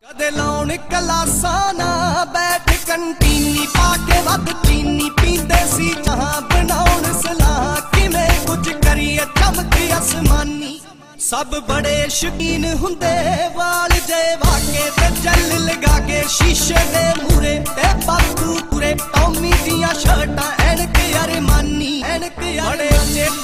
कदे लाउन कलासा ना बैठ कंटीनी पाके वध चीनी पींदे सी जहां बनाउन सलाह किवें कुछ करिए चमकी आसमानी। सब बड़े शकीन हुंदे वाल जे वाके ते जल लगा के शीशे दे मूरे ते बातू पूरे टॉमी दियां शर्टां एनक अरमानी बड़े